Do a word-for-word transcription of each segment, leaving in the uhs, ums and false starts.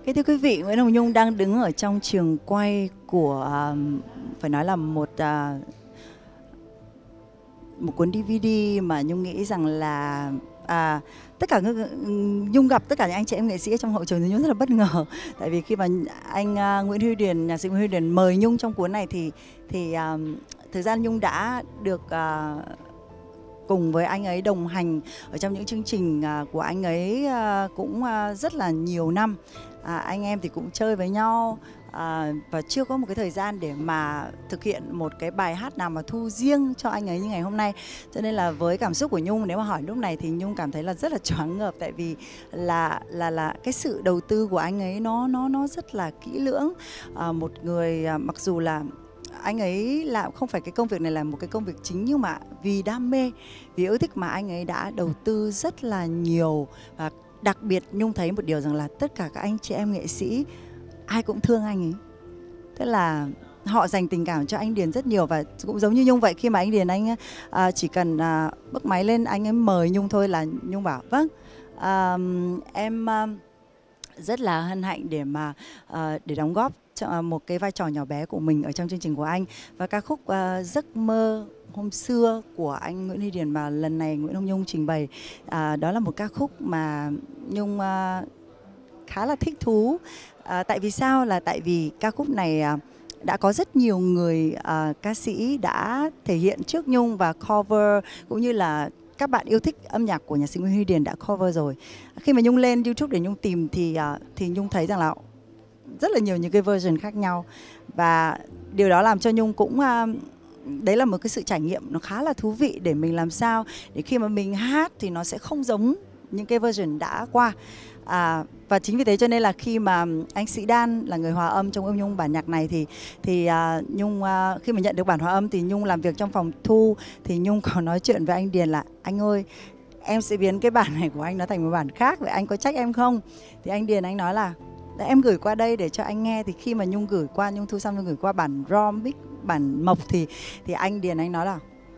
Kính thưa quý vị, Nguyễn Hồng Nhung đang đứng ở trong trường quay của phải nói là một một cuốn đê vê đê mà Nhung nghĩ rằng là à, tất cả Nhung gặp tất cả những anh chị em nghệ sĩ trong hậu trường thì Nhung rất là bất ngờ. Tại vì khi mà anh uh, Nguyễn Huy Điền, nhạc sĩ Nguyễn Huy Điền mời Nhung trong cuốn này thì thì uh, thời gian Nhung đã được uh, cùng với anh ấy đồng hành ở trong những chương trình của anh ấy cũng rất là nhiều năm. À, anh em thì cũng chơi với nhau à, và chưa có một cái thời gian để mà thực hiện một cái bài hát nào mà thu riêng cho anh ấy như ngày hôm nay. Cho nên là với cảm xúc của Nhung, nếu mà hỏi lúc này thì Nhung cảm thấy là rất là choáng ngợp, tại vì là là là cái sự đầu tư của anh ấy nó nó nó rất là kỹ lưỡng. À, một người à, mặc dù là anh ấy làm không phải cái công việc này là một cái công việc chính, nhưng mà vì đam mê, vì yêu thích mà anh ấy đã đầu tư rất là nhiều. Và đặc biệt Nhung thấy một điều rằng là tất cả các anh chị em nghệ sĩ ai cũng thương anh ấy, tức là họ dành tình cảm cho anh Điền rất nhiều. Và cũng giống như Nhung vậy, khi mà anh Điền anh à, chỉ cần à, bấc máy lên anh ấy mời Nhung thôi là Nhung bảo vâng, à, em à, rất là hân hạnh để mà à, để đóng góp cho một cái vai trò nhỏ bé của mình ở trong chương trình của anh. Và ca khúc uh, Giấc mơ hôm xưa của anh Nguyễn Huy Điền mà lần này Nguyễn Hồng Nhung trình bày, uh, đó là một ca khúc mà Nhung uh, khá là thích thú. Uh, tại vì sao? Là tại vì ca khúc này uh, đã có rất nhiều người uh, ca sĩ đã thể hiện trước Nhung và cover, cũng như là các bạn yêu thích âm nhạc của nhạc sĩ Nguyễn Huy Điền đã cover rồi. Khi mà Nhung lên YouTube để Nhung tìm thì uh, thì Nhung thấy rằng là rất là nhiều những cái version khác nhau, và điều đó làm cho Nhung cũng uh, đấy là một cái sự trải nghiệm nó khá là thú vị, để mình làm sao để khi mà mình hát thì nó sẽ không giống những cái version đã qua. À, và chính vì thế cho nên là khi mà anh Sĩ Đan là người hòa âm trong âm Nhung bản nhạc này thì thì uh, Nhung uh, khi mà nhận được bản hòa âm thì Nhung làm việc trong phòng thu, thì Nhung có nói chuyện với anh Điền là anh ơi, em sẽ biến cái bản này của anh nó thành một bản khác, vậy anh có trách em không? Thì anh Điền anh nói là để em gửi qua đây để cho anh nghe. Thì khi mà Nhung gửi qua, Nhung thu xong Nhung gửi qua bản ROM mix, bản mộc thì thì anh Điền anh nói là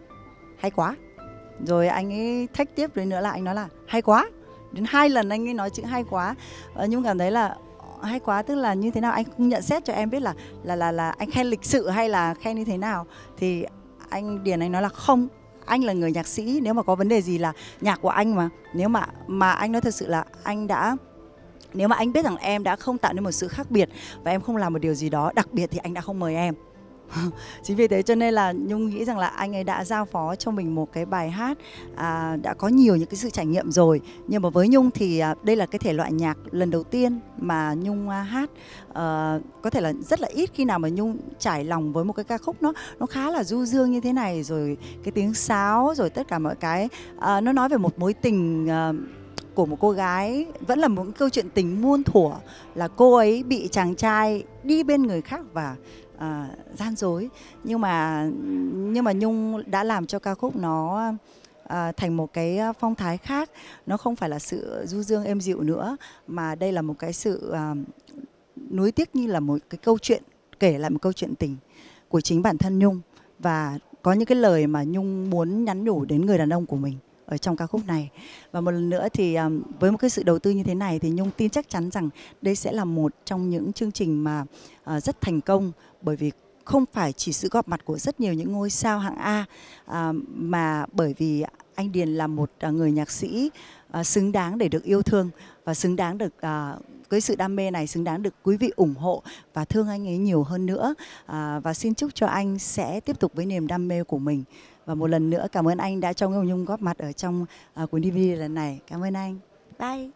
hay quá. Rồi anh ấy thách tiếp đến nữa là anh nói là hay quá. Đến hai lần anh ấy nói chữ hay quá. Và Nhung cảm thấy là hay quá tức là như thế nào, anh không nhận xét cho em biết là là là là anh khen lịch sự hay là khen như thế nào. Thì anh Điền anh nói là không, anh là người nhạc sĩ, nếu mà có vấn đề gì là nhạc của anh mà. Nếu mà mà anh nói thật sự là anh đã, nếu mà anh biết rằng em đã không tạo nên một sự khác biệt và em không làm một điều gì đó đặc biệt thì anh đã không mời em. Chính vì thế cho nên là Nhung nghĩ rằng là anh ấy đã giao phó cho mình một cái bài hát à, đã có nhiều những cái sự trải nghiệm rồi. Nhưng mà với Nhung thì à, đây là cái thể loại nhạc lần đầu tiên mà Nhung à, hát. à, Có thể là rất là ít khi nào mà Nhung trải lòng với một cái ca khúc nó nó khá là du dương như thế này. Rồi cái tiếng sáo, rồi tất cả mọi cái à, nó nói về một mối tình à, của một cô gái, vẫn là một câu chuyện tình muôn thuở, là cô ấy bị chàng trai đi bên người khác và à, gian dối. Nhưng mà nhưng mà Nhung đã làm cho ca khúc nó à, thành một cái phong thái khác. Nó không phải là sự du dương êm dịu nữa, mà đây là một cái sự à, nuối tiếc, như là một cái câu chuyện, kể lại một câu chuyện tình của chính bản thân Nhung. Và có những cái lời mà Nhung muốn nhắn nhủ đến người đàn ông của mình ở trong ca khúc này. Và một lần nữa thì um, với một cái sự đầu tư như thế này thì Nhung tin chắc chắn rằng đây sẽ là một trong những chương trình mà uh, rất thành công, bởi vì không phải chỉ sự góp mặt của rất nhiều những ngôi sao hạng A, uh, mà bởi vì anh Điền là một uh, người nhạc sĩ uh, xứng đáng để được yêu thương, và xứng đáng được uh, với sự đam mê này, xứng đáng được quý vị ủng hộ và thương anh ấy nhiều hơn nữa. À, và xin chúc cho anh sẽ tiếp tục với niềm đam mê của mình. Và một lần nữa cảm ơn anh đã cho Nguyễn Nhung góp mặt ở trong uh, cuốn đê vê đê lần này. Cảm ơn anh. Bye.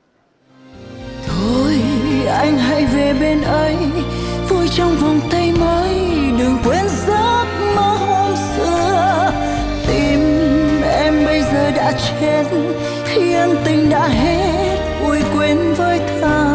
Thôi anh hãy về bên ấy, vui trong vòng tay mới, đừng quên giấc mơ hôm xưa. Tim em bây giờ đã chết, khi ân tình đã hết, ôi quên với tha.